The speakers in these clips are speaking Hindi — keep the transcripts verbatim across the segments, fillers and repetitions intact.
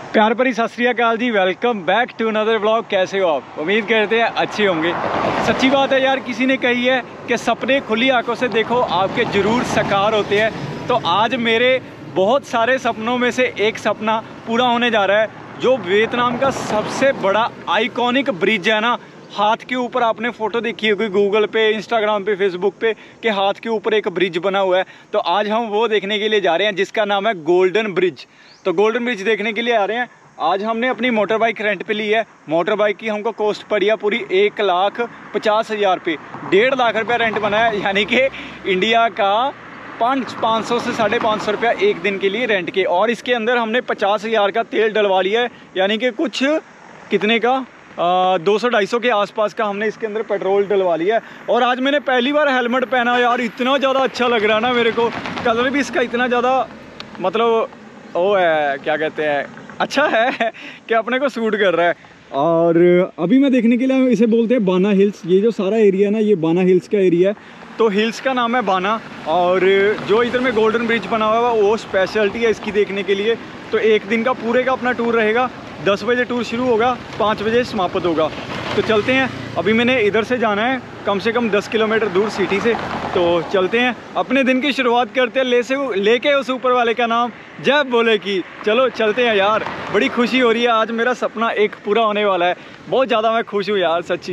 प्यार भरी सत श्री अकाल जी, welcome back to another vlog. कैसे हो आप? उम्मीद करते हैं अच्छे होंगे। सच्ची बात है यार, किसी ने कही है कि सपने खुली आंखों से देखो आपके ज़रूर साकार होते हैं। तो आज मेरे बहुत सारे सपनों में से एक सपना पूरा होने जा रहा है। जो वियतनाम का सबसे बड़ा आइकॉनिक ब्रिज है ना, हाथ के ऊपर आपने फ़ोटो देखी होगी गूगल पे, इंस्टाग्राम पे, फेसबुक पे कि हाथ के ऊपर एक ब्रिज बना हुआ है। तो आज हम वो देखने के लिए जा रहे हैं जिसका नाम है गोल्डन ब्रिज। तो गोल्डन ब्रिज देखने के लिए आ रहे हैं। आज हमने अपनी मोटर बाइक रेंट पे ली है। मोटर बाइक की हमको कॉस्ट पड़ी है पूरी एक लाख पचास हज़ार रुपये। डेढ़ लाख रुपया रेंट बना है, यानी कि इंडिया का पाँच पाँच सौ से साढ़े पाँच सौ रुपया एक दिन के लिए रेंट के। और इसके अंदर हमने पचास हज़ार का तेल डलवा लिया है, यानी कि कुछ कितने का दो सौ ढाई सौ के आसपास का हमने इसके अंदर पेट्रोल डलवा लिया है। और आज मैंने पहली बार हेलमेट पहना यार, इतना ज़्यादा अच्छा लग रहा है ना मेरे को। कलर भी इसका इतना ज़्यादा मतलब वो है, क्या कहते हैं, अच्छा है कि अपने को सूट कर रहा है। और अभी मैं देखने के लिए, इसे बोलते हैं बाना हिल्स। ये जो सारा एरिया है ना, ये बाना हिल्स का एरिया है। तो हिल्स का नाम है बाना। और जो इधर में गोल्डन ब्रिज बना हुआ है वो स्पेशलिटी है इसकी देखने के लिए। तो एक दिन का पूरे का अपना टूर रहेगा। दस बजे टूर शुरू होगा, पाँच बजे समाप्त होगा। तो चलते हैं। अभी मैंने इधर से जाना है कम से कम दस किलोमीटर दूर सिटी से। तो चलते हैं, अपने दिन की शुरुआत करते हैं ले से लेके उस ऊपर वाले का नाम जय बोले की। चलो चलते हैं यार, बड़ी खुशी हो रही है। आज मेरा सपना एक पूरा होने वाला है। बहुत ज़्यादा मैं खुश हूँ यार, सच्ची।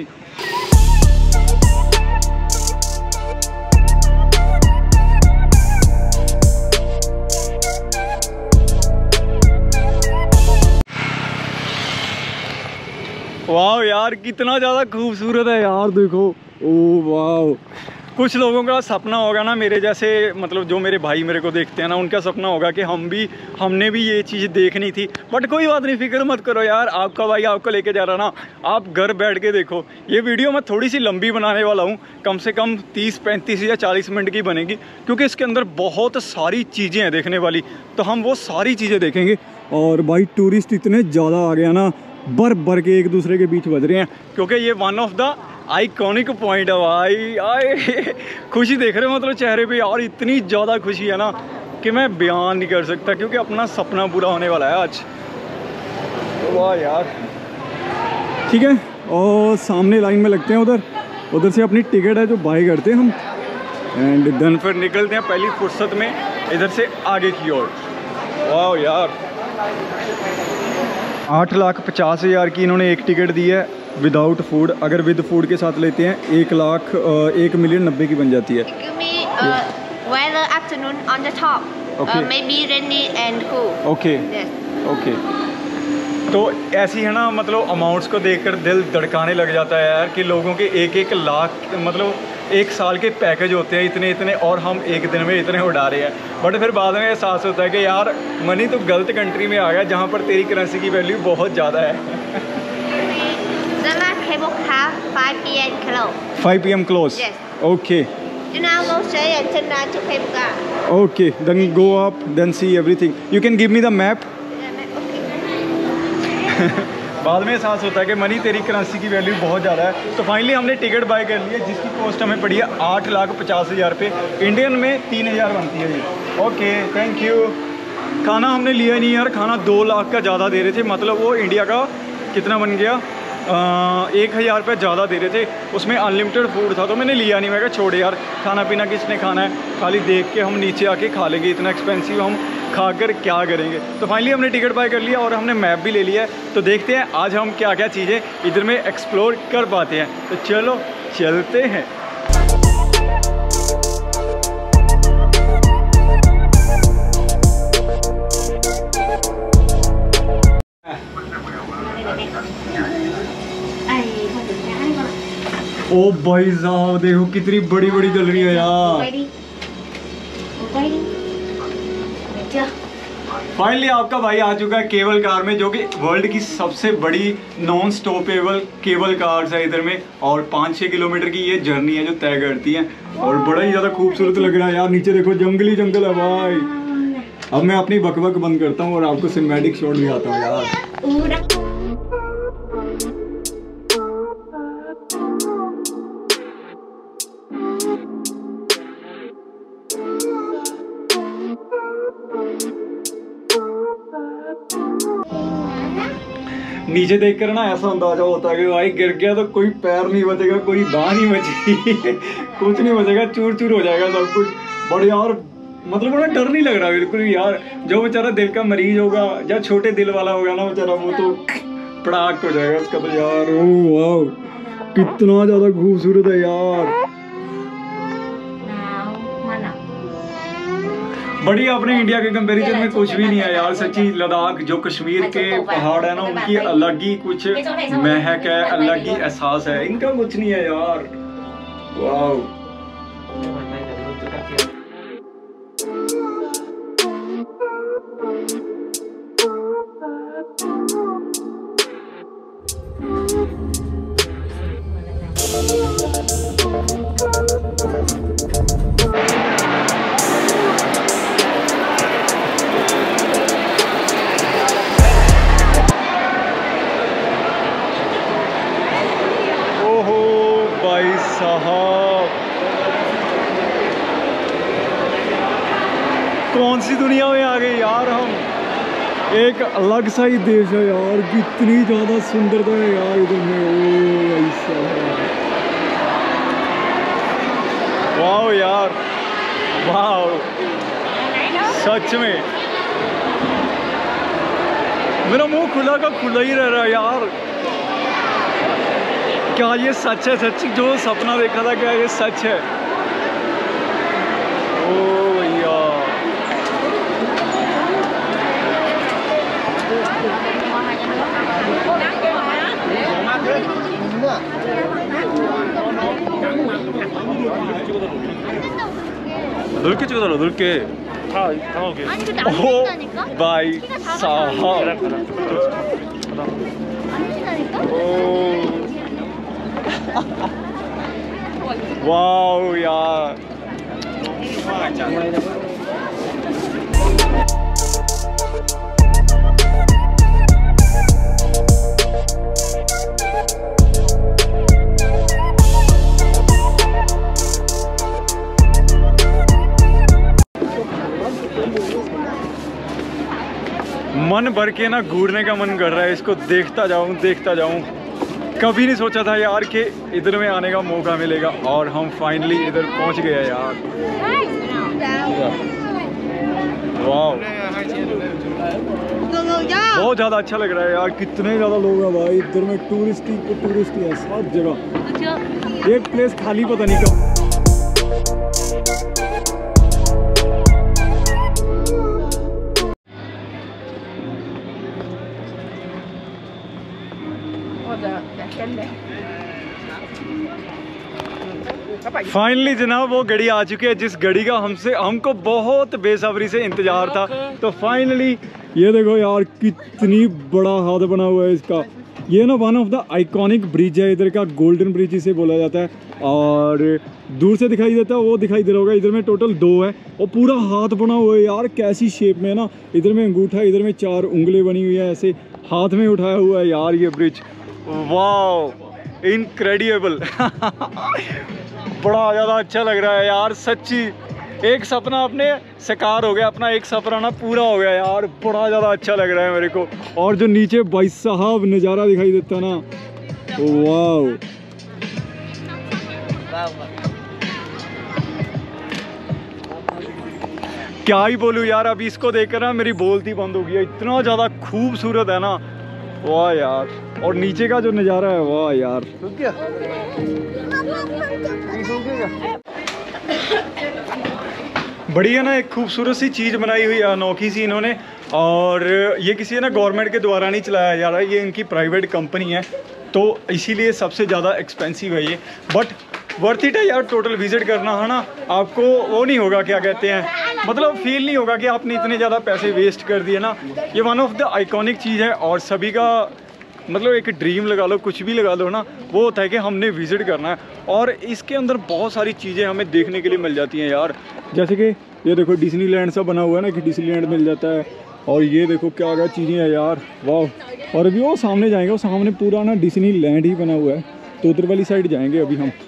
वाह यार, कितना ज़्यादा खूबसूरत है यार, देखो। ओ वाह, कुछ लोगों का सपना होगा ना मेरे जैसे, मतलब जो मेरे भाई मेरे को देखते हैं ना, उनका सपना होगा कि हम भी हमने भी ये चीज़ देखनी थी। बट कोई बात नहीं, फिक्र मत करो यार, आपका भाई आपको लेके जा रहा ना। आप घर बैठ के देखो। ये वीडियो मैं थोड़ी सी लंबी बनाने वाला हूँ, कम से कम तीस पैंतीस या चालीस मिनट की बनेगी, क्योंकि इसके अंदर बहुत सारी चीज़ें हैं देखने वाली। तो हम वो सारी चीज़ें देखेंगे। और भाई टूरिस्ट इतने ज़्यादा आ गया ना, बर बर के एक दूसरे के बीच बज रहे हैं, क्योंकि ये one of the iconic point है भाई। आए खुशी देख रहे हो मतलब चेहरे पे, और इतनी ज़्यादा खुशी है ना कि मैं बयान नहीं कर सकता, क्योंकि अपना सपना पूरा होने वाला है आज। तो वाह यार, ठीक है। और सामने लाइन में लगते हैं, उधर उधर से अपनी टिकट है जो बाय करते हैं हम, एंड देन फिर निकलते हैं पहली फुर्सत में इधर से आगे की ओर। वाह यार, आठ लाख पचास हज़ार की इन्होंने एक टिकट दी है विदाउट फूड। अगर विद फूड के साथ लेते हैं एक लाख एक मिलियन नब्बे की बन जाती है। Okay okay. तो ऐसी है ना, मतलब अमाउंट्स को देखकर दिल धड़काने लग जाता है यार, कि लोगों के एक एक लाख मतलब एक साल के पैकेज होते हैं इतने इतने, और हम एक दिन में इतने उड़ा रहे हैं। बट फिर बाद में एहसास होता है कि यार मनी तो गलत कंट्री में आ गया, जहाँ पर तेरी करेंसी की वैल्यू बहुत ज़्यादा है। Five P M close. Okay okay, then go up, then see everything. You can give me the map. बाद में एहसास होता है कि मनी तेरी करेंसी की वैल्यू बहुत ज़्यादा है। तो फाइनली हमने टिकट बाय कर ली है, जिसकी कॉस्ट हमें पड़ी है आठ लाख पचास हज़ार रुपये। इंडियन में तीन हज़ार बनती है जी। Okay thank you. खाना हमने लिया नहीं यार, खाना दो लाख का ज़्यादा दे रहे थे, मतलब वो इंडिया का कितना बन गया, आ, एक हज़ार रुपये ज़्यादा दे रहे थे। उसमें अनलिमिटेड फूड था, तो मैंने लिया नहीं। मैं कहा छोड़ यार, खाना पीना किसने खाना है, खाली देख के हम नीचे आके खा लेंगे, इतना एक्सपेंसिव हम खाकर क्या करेंगे। तो फाइनली हमने टिकट बाय कर लिया और हमने मैप भी ले लिया है। तो देखते हैं आज हम क्या क्या चीज़ें इधर में एक्सप्लोर कर पाते हैं। तो चलो चलते हैं। ओ भाई साहब देखो कितनी बड़ी बड़ी चल रही है यार। फाइनली आपका भाई आ चुका है केबल कार में, जो कि वर्ल्ड की सबसे बड़ी नॉन स्टॉपेबल केबल कार्स है इधर में। और पाँच छः किलोमीटर की ये जर्नी है जो तय करती है, और बड़ा ही ज़्यादा खूबसूरत लग रहा है यार। नीचे देखो जंगली जंगल है भाई। अब मैं अपनी बकबक बंद करता हूँ और आपको सिनेमैटिक शॉट दिखाता हूँ यार। नीचे देख कर ना ऐसा अंदाजा होता है कि भाई गिर गया तो कोई पैर नहीं बचेगा, कोई बाँह नहीं बचेगी कुछ नहीं बचेगा, चूर चूर हो जाएगा सब कुछ। बट यार मतलब बड़ा डर नहीं लग रहा बिल्कुल यार। जो बेचारा दिल का मरीज होगा या छोटे दिल वाला होगा ना बेचारा, वो तो पड़ाक हो जाएगा उसका तो यार। ओह वाह कितना ज्यादा खूबसूरत है यार। बड़ी अपने इंडिया के कंपैरिजन में कुछ भी नहीं है यार सच्ची। लद्दाख जो कश्मीर के पहाड़ है ना, उनकी अलग ही कुछ महक है, अलग ही एहसास है, इनका कुछ नहीं है यार। वाह कौन सी दुनिया में आ गए यार हम। एक अलग सा ही देश है यार, कितनी ज्यादा सुंदरता है यार इधर में। ओ ऐसा वाह यार, वाह सच में मेरा मुंह खुला का खुला ही रह रहा है यार। क्या ये सच है? सच जो सपना देखा था क्या ये सच है? ओ भैया 넓게 찍어달라 넓게. 다 당하게. 아니 근데 안 오 된다니까? 바이 사하. 안 된다니까? 오 와우 야. मन भर के ना घूरने का मन कर रहा है, इसको देखता जाऊं देखता जाऊं। कभी नहीं सोचा था यार कि इधर में आने का मौका मिलेगा और हम फाइनली इधर पहुंच गए यार। वाह बहुत ज़्यादा अच्छा लग रहा है यार। कितने ज़्यादा लोग हैं भाई इधर में, टूरिस्ट ही टूरिस्ट ही है सब जगह। एक प्लेस खाली पता नहीं कब। फाइनली जनाब वो घड़ी आ चुकी है जिस घड़ी का हमसे हमको बहुत बेसब्री से इंतजार था। तो फाइनली ये देखो यार कितनी बड़ा हाथ बना हुआ है इसका। ये ना one of the iconic bridge है इधर का, गोल्डन ब्रिज इसे बोला जाता है। और दूर से दिखाई देता है वो दिखाई दे रहा होगा। इधर में टोटल दो है और पूरा हाथ बना हुआ है यार, कैसी शेप में है ना। इधर में अंगूठा, इधर में चार उंगली बनी हुई है, ऐसे हाथ में उठाया हुआ है यार ये ब्रिज। वाह इनक्रेडिबल बड़ा ज़्यादा अच्छा लग रहा है यार सच्ची। एक सपना अपने साकार हो गया, अपना एक सपना ना पूरा हो गया यार। बड़ा ज़्यादा अच्छा लग रहा है मेरे को। और जो नीचे भाई साहब नज़ारा दिखाई देता है ना, वाह क्या ही बोलूँ यार। अभी इसको देखकर ना मेरी बोलती बंद हो गई, इतना ज़्यादा खूबसूरत है ना। वाह यार, और नीचे का जो नज़ारा है वाह यार। बढ़िया ना, एक खूबसूरत सी चीज़ बनाई हुई है अनोखी सी इन्होंने। और ये किसी ना गवर्नमेंट के द्वारा नहीं चलाया जा रहा है, ये इनकी प्राइवेट कंपनी है तो इसीलिए सबसे ज़्यादा एक्सपेंसिव है ये। बट वर्थ इट है यार टोटल विजिट करना, है ना। आपको वो नहीं होगा क्या कहते हैं, मतलब फील नहीं होगा कि आपने इतने ज़्यादा पैसे वेस्ट कर दिए ना। ये वन ऑफ द आइकॉनिक चीज़ है और सभी का मतलब एक ड्रीम लगा लो, कुछ भी लगा लो ना, वो होता है कि हमने विज़िट करना है। और इसके अंदर बहुत सारी चीज़ें हमें देखने के लिए मिल जाती हैं यार। जैसे कि ये देखो डिज्नीलैंड सा बना हुआ है ना, कि डिज्नीलैंड मिल जाता है। और ये देखो क्या क्या चीज़ें हैं यार, वाह। और अभी वो सामने जाएंगे, वो सामने पूरा ना डिज्नीलैंड ही बना हुआ है, तो उधर वाली साइड जाएंगे अभी हम।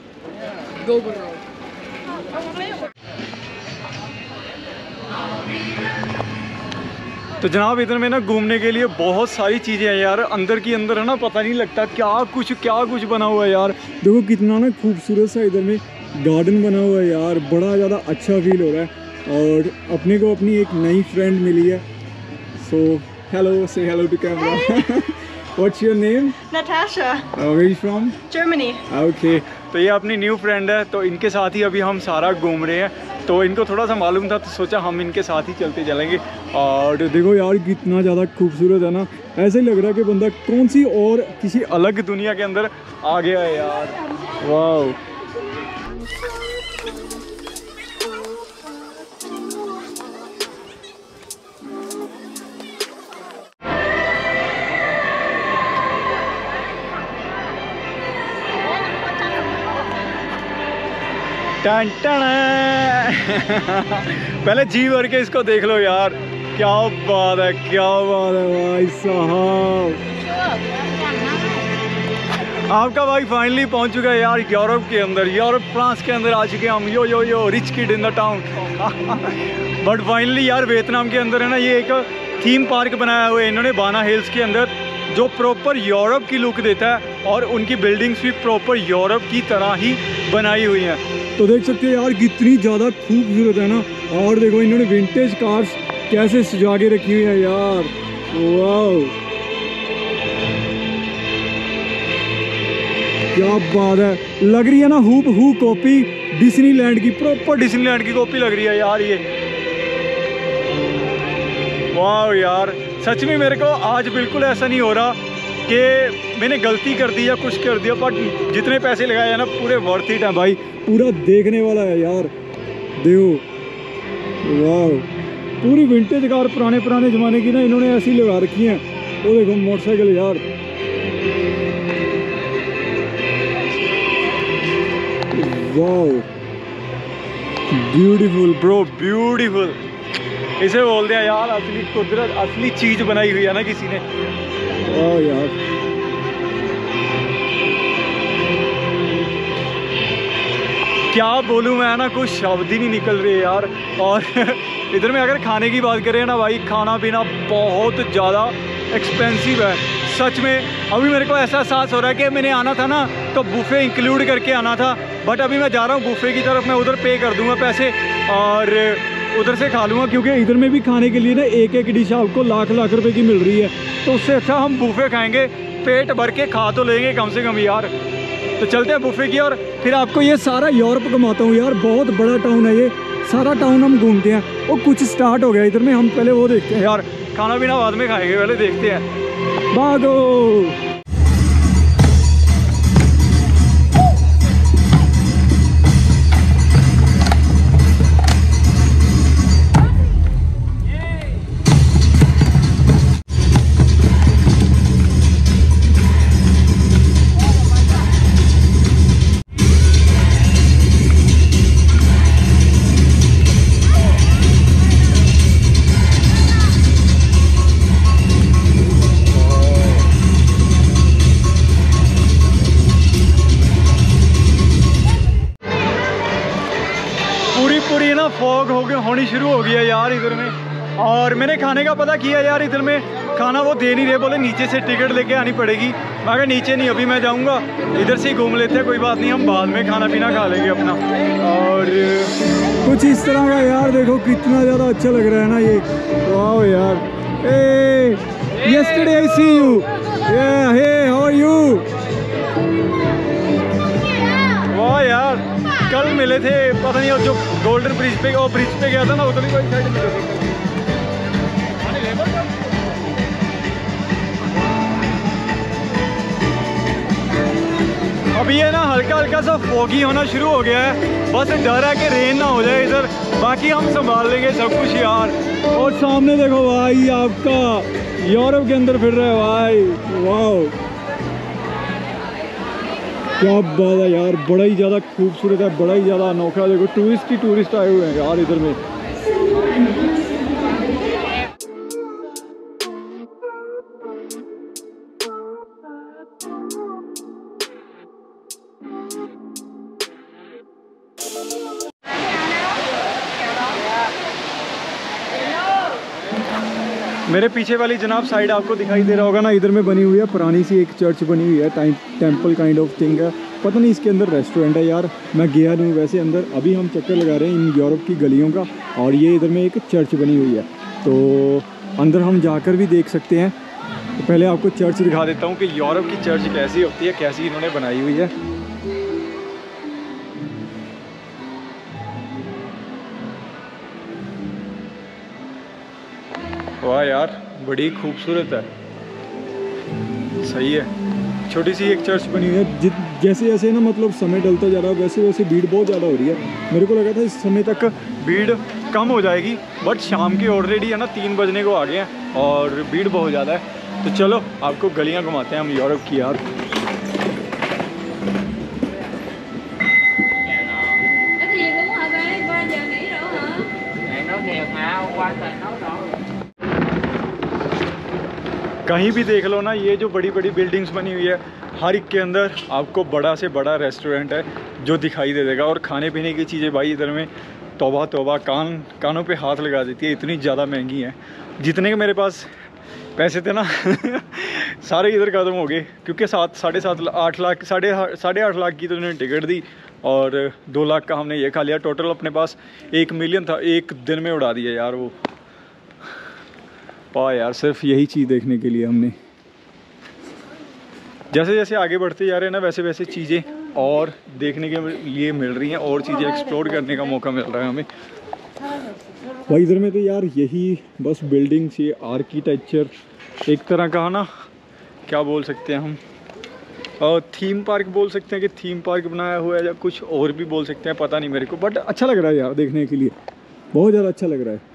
तो जनाब इधर में ना घूमने के लिए बहुत सारी चीज़ें हैं यार, अंदर की अंदर है ना, पता नहीं लगता क्या कुछ क्या कुछ बना हुआ है यार। देखो कितना ना खूबसूरत सा इधर में गार्डन बना हुआ है यार, बड़ा ज़्यादा अच्छा फील हो रहा है। और अपने को अपनी एक नई फ्रेंड मिली है। So hello, say hello to camera. What's your name? Natasha. Uh, where are you from? Germany. Okay. तो ये अपनी न्यू फ्रेंड है, तो इनके साथ ही अभी हम सारा घूम रहे हैं। तो इनको थोड़ा सा मालूम था तो सोचा हम इनके साथ ही चलते चलेंगे। और देखो यार कितना ज़्यादा खूबसूरत है ना, ऐसे ही लग रहा है कि बंदा कौन सी और किसी अलग दुनिया के अंदर आ गया है यार। वाह, टन टन। पहले जी भर के इसको देख लो यार, क्या बात है, क्या बात है भाई साहब। आपका भाई फाइनली पहुंच चुका है यार यूरोप के अंदर, यूरोप फ्रांस के अंदर आ चुके हैं हम। Yo yo yo rich kid in the town. But finally यार वियतनाम के अंदर है ना, ये एक थीम पार्क बनाया हुआ है इन्होंने बाना हिल्स के अंदर, जो प्रॉपर यूरोप की लुक देता है। और उनकी बिल्डिंग्स भी प्रॉपर यूरोप की तरह ही बनाई हुई हैं। तो देख सकते हो यार कितनी ज़्यादा खूबसूरत है ना। और देखो इन्होंने विंटेज कार्स कैसे सजा के रखी हुई है यार। वाह, क्या बात है, लग रही है ना हूब हू कॉपी डिज्नीलैंड की, प्रॉपर डिज्नीलैंड की कॉपी लग रही है यार ये। वाह यार, सच में मेरे को आज बिल्कुल ऐसा नहीं हो रहा कि मैंने गलती कर दी या कुछ कर दिया, बट जितने पैसे लगाए हैं ना पूरे वर्थ इट है भाई, पूरा देखने वाला है यार। देखो वाह, पूरी विंटेज कार पुराने पुराने ज़माने की ना इन्होंने ऐसी लगा रखी हैं। वो देखो मोटरसाइकिल यार, वाह ब्यूटीफुल ब्रो, ब्यूटीफुल। इसे बोलते हैं यार असली कुदरत, असली चीज़ बनाई हुई है ना किसी ने। वाह यार, क्या बोलूँ मैं ना, कुछ शब्द ही नहीं निकल रहे यार। और इधर में अगर खाने की बात करें ना भाई, खाना पीना बहुत ज़्यादा एक्सपेंसिव है सच में। अभी मेरे को ऐसा एहसास हो रहा है कि मैंने आना था ना तो बुफे इंक्लूड करके आना था, बट अभी मैं जा रहा हूँ बुफे की तरफ। मैं उधर पे कर दूँगा पैसे और उधर से खा लूँगा, क्योंकि इधर में भी खाने के लिए ना एक एक डिश आपको लाख लाख रुपए की मिल रही है। तो उससे अच्छा हम बुफे खाएंगे, पेट भर के खा तो लेंगे कम से कम यार। तो चलते हैं बुफे की और फिर आपको ये सारा यूरोप घुमाता हूँ यार। बहुत बड़ा टाउन है ये, सारा टाउन हम घूमते हैं। वो कुछ स्टार्ट हो गया इधर में, हम पहले वो देखते हैं यार, खाना पीना बाद में खाएंगे, पहले देखते हैं। भागो। पूरी ना फॉग हो गई होनी शुरू हो गई है यार इधर में। और मैंने खाने का पता किया यार, इधर में खाना वो दे नहीं रहे, बोले नीचे से टिकट लेके आनी पड़ेगी। मगर नीचे नहीं, अभी मैं जाऊंगा इधर से ही घूम लेते हैं, कोई बात नहीं, हम बाद में खाना पीना खा लेंगे अपना। और कुछ इस तरह का यार, देखो कितना ज़्यादा अच्छा लग रहा है ना ये। वाह यार, ए yesterday I see you, yeah, hey how are you? वाह यार, कल मिले थे, पता नहीं जो गोल्डन ब्रिज पे, वो ब्रिज पे गया था ना, उधर ही कोई साइड मिले थे। अभी ये ना हल्का हल्का सा फॉगी होना शुरू हो गया है, बस डर है कि रेन ना हो जाए इधर, बाकी हम संभाल लेंगे सब कुछ यार। और सामने देखो भाई, आपका यूरोप के अंदर फिर रहा है भाई। वाह क्या बात है यार, बड़ा ही ज़्यादा खूबसूरत है, बड़ा ही ज़्यादा अनोखा। देखो टूरिस्ट ही टूरिस्ट आए हुए हैं यार इधर में। मेरे पीछे वाली जनाब साइड आपको दिखाई दे रहा होगा ना, इधर में बनी हुई है पुरानी सी एक चर्च बनी हुई है, time temple kind of thing है। पता नहीं इसके अंदर रेस्टोरेंट है यार, मैं गया नहीं वैसे अंदर। अभी हम चक्कर लगा रहे हैं इन यूरोप की गलियों का, और ये इधर में एक चर्च बनी हुई है, तो अंदर हम जाकर भी देख सकते हैं। तो पहले आपको चर्च दिखा देता हूँ कि यूरोप की चर्च कैसी होती है, कैसी इन्होंने बनाई हुई है। वाह यार, बड़ी खूबसूरत है, सही है। छोटी सी एक चर्च बनी हुई है। जित जैसे जैसे ना मतलब समय डलता जा रहा है वैसे वैसे भीड़ बहुत ज़्यादा हो रही है। मेरे को लगा था इस समय तक भीड़ कम हो जाएगी, बट शाम के ऑलरेडी है ना तीन बजने को आ गए हैं और भीड़ बहुत ज़्यादा है। तो चलो आपको गलियाँ घुमाते हैं हम यूरोप की यार। कहीं भी देख लो ना, ये जो बड़ी बड़ी बिल्डिंग्स बनी हुई है, हर एक के अंदर आपको बड़ा से बड़ा रेस्टोरेंट है जो दिखाई दे देगा। और खाने पीने की चीज़ें भाई इधर में तौबा तौबा, कान कानों पे हाथ लगा देती है, इतनी ज़्यादा महंगी है। जितने के मेरे पास पैसे थे ना सारे इधर खत्म हो गए, क्योंकि सात साढ़े सात आठ लाख साढ़े साढ़े आठ लाख की तो उन्होंने टिकट दी और दो लाख का हमने ये खा लिया। टोटल अपने पास एक मिलियन था, एक दिन में उड़ा दिया यार वो पा यार, सिर्फ यही चीज़ देखने के लिए हमने। जैसे जैसे आगे बढ़ते जा रहे हैं ना, वैसे वैसे चीज़ें और देखने के लिए मिल रही हैं, और चीज़ें एक्सप्लोर करने का मौका मिल रहा है हमें। भाई इधर में तो यार यही बस बिल्डिंग्स, ये आर्किटेक्चर एक तरह का ना, क्या बोल सकते हैं हम, और थीम पार्क बोल सकते हैं कि थीम पार्क बनाया हुआ है, या कुछ और भी बोल सकते हैं, पता नहीं मेरे को, बट अच्छा लग रहा है यार देखने के लिए, बहुत ज़्यादा अच्छा लग रहा है।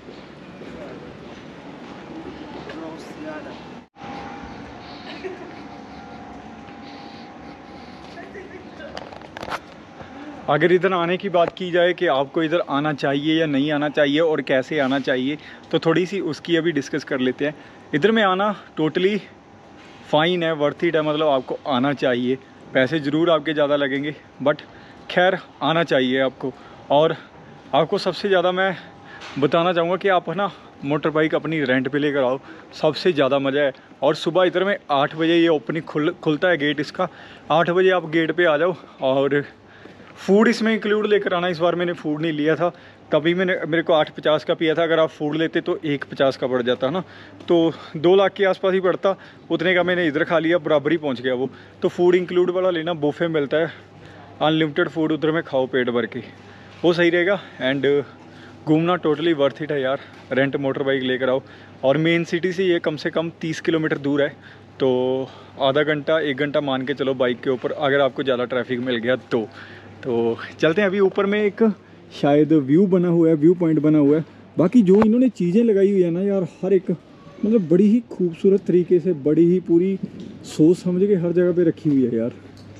अगर इधर आने की बात की जाए कि आपको इधर आना चाहिए या नहीं आना चाहिए और कैसे आना चाहिए, तो थोड़ी सी उसकी अभी डिस्कस कर लेते हैं। इधर में आना टोटली फ़ाइन है, वर्थ इट है, मतलब आपको आना चाहिए। पैसे ज़रूर आपके ज़्यादा लगेंगे, बट खैर आना चाहिए आपको। और आपको सबसे ज़्यादा मैं बताना चाहूँगा कि आप है ना मोटर बाइक अपनी रेंट पे लेकर आओ, सबसे ज़्यादा मज़ा है। और सुबह इधर में आठ बजे ये ओपनिंग खुल खुलता है गेट इसका, आठ बजे आप गेट पे आ जाओ। और फूड इसमें इंक्लूड लेकर आना। इस बार मैंने फूड नहीं लिया था, तभी मैंने मेरे को आठ पचास का पिया था। अगर आप फूड लेते तो एक पचास का पड़ जाता है ना, तो दो लाख के आसपास ही पड़ता। उतने का मैंने इधर खा लिया, बराबर ही पहुंच गया वो। तो फूड इंक्लूड वाला लेना, बुफे मिलता है, अनलिमिटेड फूड उधर में खाओ पेट भर के, वो सही रहेगा। एंड घूमना टोटली वर्थ इट है यार। रेंट मोटर बाइक लेकर आओ। और मेन सिटी से ये कम से कम तीस किलोमीटर दूर है, तो आधा घंटा एक घंटा मान के चलो बाइक के ऊपर, अगर आपको ज़्यादा ट्रैफिक मिल गया तो तो चलते हैं। अभी ऊपर में एक शायद व्यू बना हुआ है, व्यू पॉइंट बना हुआ है। बाकी जो इन्होंने चीज़ें लगाई हुई है ना यार, हर एक मतलब बड़ी ही खूबसूरत तरीके से, बड़ी ही पूरी सोच समझ के हर जगह पे रखी हुई है यार।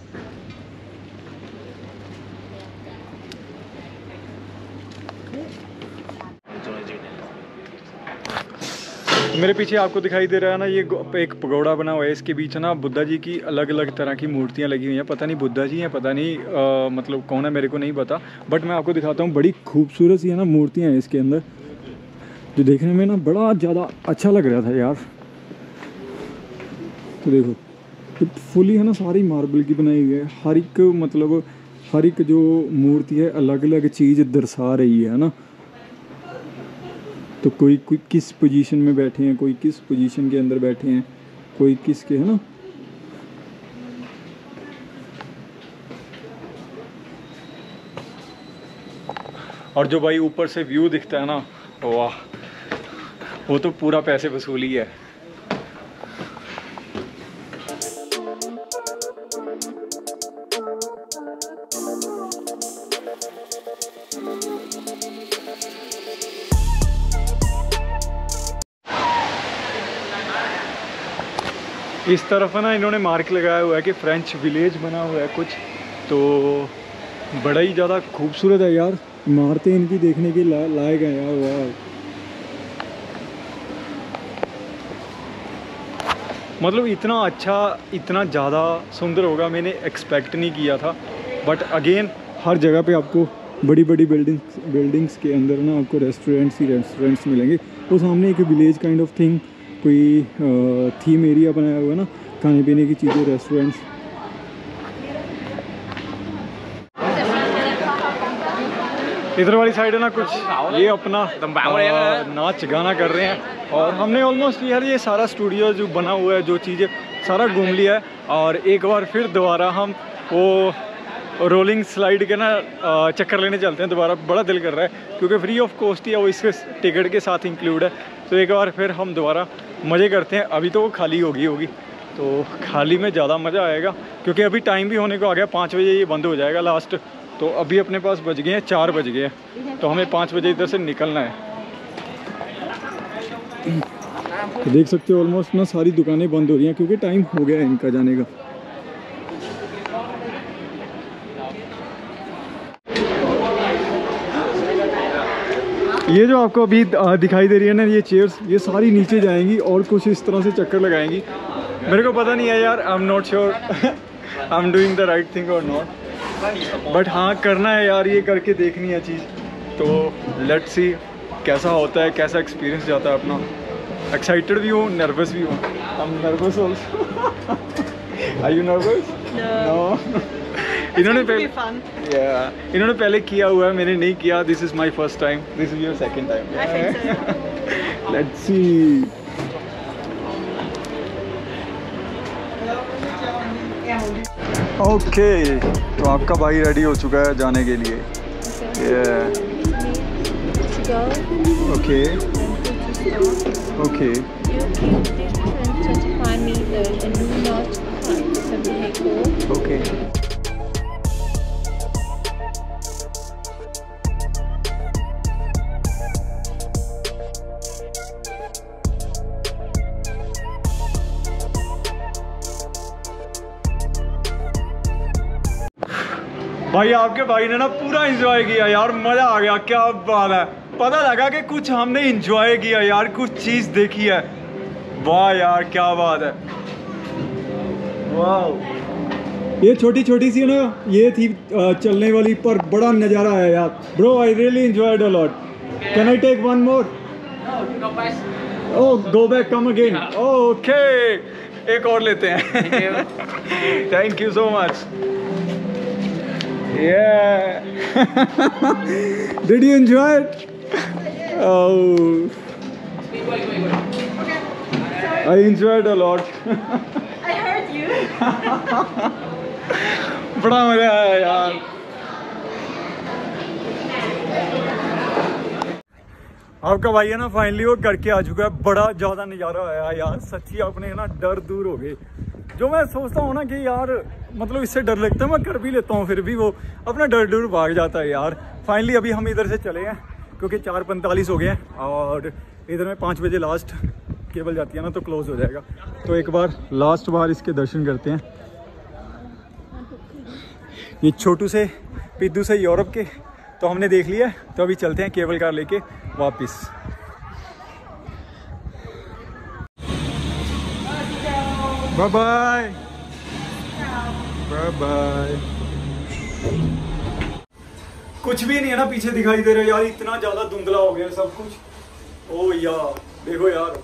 मेरे पीछे आपको दिखाई दे रहा है ना, ये एक पगोड़ा बना हुआ है, इसके बीच ना बुद्धा जी की अलग अलग तरह की मूर्तियां लगी हुई हैं। पता नहीं बुद्धा जी हैं, पता नहीं आ, मतलब कौन है, मेरे को नहीं पता, बट मैं आपको दिखाता हूँ। बड़ी खूबसूरत सी है ना मूर्तियां हैं इसके अंदर, जो देखने में ना बड़ा ज़्यादा अच्छा लग रहा था यार। तो देखो तो फुली है ना सारी मार्बल की बनाई हुई है। हर एक मतलब हर एक जो मूर्ति है अलग अलग चीज़ दर्शा रही है ना। तो कोई कोई किस पोजीशन में बैठे हैं, कोई किस पोजीशन के अंदर बैठे हैं, कोई किसके, है ना। और जो भाई ऊपर से व्यू दिखता है ना, वाह, वो तो पूरा पैसे वसूली है। इस तरफ है ना इन्होंने मार्क लगाया हुआ है कि फ्रेंच विलेज बना हुआ है कुछ, तो बड़ा ही ज़्यादा खूबसूरत है यार। इमारतें इनकी देखने के ला, लायक हैं यार। वाह, मतलब इतना अच्छा, इतना ज़्यादा सुंदर होगा मैंने एक्सपेक्ट नहीं किया था। बट अगेन हर जगह पे आपको बड़ी बड़ी बिल्डिंग्स बिल्डिंग्स के अंदर ना आपको रेस्टोरेंट्स ही रेस्टोरेंट्स मिलेंगे। वो सामने एक विलेज काइंड ऑफ थिंग, कोई थीम एरिया बनाया हुआ है ना, खाने पीने की चीज़ें, रेस्टोरेंट्स। इधर वाली साइड है ना कुछ ये अपना आ, नाच गाना कर रहे हैं। और हमने ऑलमोस्ट यार ये सारा स्टूडियो जो बना हुआ है, जो चीज़ें सारा घूम लिया है। और एक बार फिर दोबारा हम वो रोलिंग स्लाइड के ना चक्कर लेने चलते हैं दोबारा। बड़ा दिल कर रहा है क्योंकि फ्री ऑफ कॉस्ट ही है वो, इसके टिकट के साथ इंक्लूड है। तो एक बार फिर हम दोबारा मज़े करते हैं। अभी तो वो खाली होगी होगी तो खाली में ज़्यादा मज़ा आएगा, क्योंकि अभी टाइम भी होने को आ गया, पाँच बजे ये बंद हो जाएगा लास्ट। तो अभी अपने पास बज गए हैं चार बज गए हैं, तो हमें पाँच बजे इधर से निकलना है। तो देख सकते हो ऑलमोस्ट ना सारी दुकानें बंद हो रही हैं क्योंकि टाइम हो गया है इनका जाने का। ये जो आपको अभी दिखाई दे रही है ना ये चेयर्स, ये सारी नीचे जाएंगी और कुछ इस तरह से चक्कर लगाएंगी। मेरे को पता नहीं है यार, I am not sure I am doing the right thing और नॉट, बट हाँ करना है यार, ये करके देखनी है चीज़। तो लेट्स सी कैसा होता है, कैसा एक्सपीरियंस जाता है अपना। एक्साइटेड भी हूँ, नर्वस भी हूँ। I am nervous also. Are you nervous? No. इन्होंने पहले yeah, इन्होंने पहले किया हुआ है, मैंने नहीं किया। This is my first time, this is your second time. Let's see. Okay, तो आपका भाई रेडी हो चुका है जाने के लिए। Okay okay okay. भाई आपके भाई ने ना पूरा एंजॉय किया यार, मज़ा आ गया। क्या बात है, पता लगा कि कुछ हमने एंजॉय किया यार, कुछ चीज़ देखी है। वाह यार क्या बात है, वाह। ये छोटी छोटी सी ना ये थी चलने वाली, पर बड़ा नज़ारा है यार। Bro I really enjoyed a lot. Can I take one more? Oh go back, come again. Okay, एक और लेते हैं। Thank you so much. Yeah. Did you enjoy it? Oh. I enjoyed a lot. I heard you. बड़ा मजा आया यार। आपका भाई है ना फाइनली वो करके आ चुका है। बड़ा ज़्यादा नज़ारा आया यार, सच्ची अपने ना डर दूर हो गए। जो मैं सोचता हूँ ना कि यार मतलब इससे डर लगता है, मैं कर भी लेता हूँ, फिर भी वो अपना डर डर भाग जाता है यार। फाइनली अभी हम इधर से चले हैं क्योंकि चार पैंतालीस हो गए हैं और इधर में पाँच बजे लास्ट केबल जाती है ना तो क्लोज हो जाएगा। तो एक बार लास्ट बार इसके दर्शन करते हैं। ये छोटू से पिद्दू से यूरोप के तो हमने देख लिया, तो अभी चलते हैं केबल कार लेके वापस। Bye bye bye bye. कुछ भी नहीं है ना पीछे दिखाई दे रहा है यार, इतना ज्यादा धुंधला हो गया सब कुछ। ओ यार देखो यार,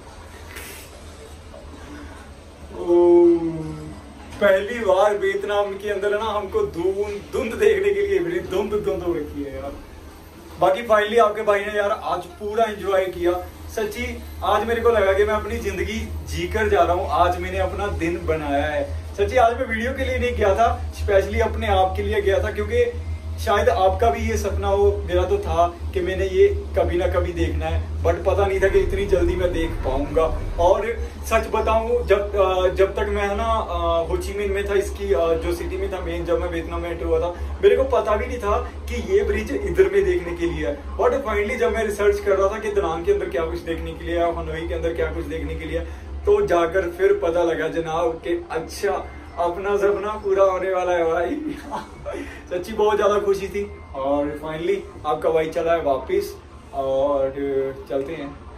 ओ पहली बार वियतनाम के अंदर है ना हमको धुंध धुंध देखने के लिए बड़ी धुंध धुंध हो रखी है यार। बाकी फाइनली आपके भाई ने यार आज पूरा एंजॉय किया। सच्ची आज मेरे को लगा कि मैं अपनी जिंदगी जी कर जा रहा हूँ, आज मैंने अपना दिन बनाया है। सच्ची आज मैं वीडियो के लिए नहीं गया था, स्पेशली अपने आप के लिए गया था, क्योंकि शायद आपका भी ये सपना हो, मेरा तो था कि मैंने ये कभी ना कभी देखना है, बट पता नहीं था कि इतनी जल्दी मैं देख पाऊंगा। और सच बताऊं जब जब तक मैं है ना हो ची मिन्ह में था, इसकी जो सिटी में था मेन, जब मैं वियतनाम में एंटर हुआ था, मेरे को पता भी नहीं था कि ये ब्रिज इधर में देखने के लिए है। बट फाइनली जब मैं रिसर्च कर रहा था कि दनांग के अंदर क्या कुछ देखने के लिए है, हनोई के अंदर क्या कुछ देखने के लिए, तो जाकर फिर पता लगा जनाब कि अच्छा अपना सपना पूरा होने वाला है भाई। सच्ची बहुत ज्यादा खुशी थी। और फाइनली आपका भाई चला है वापिस और चलते हैं।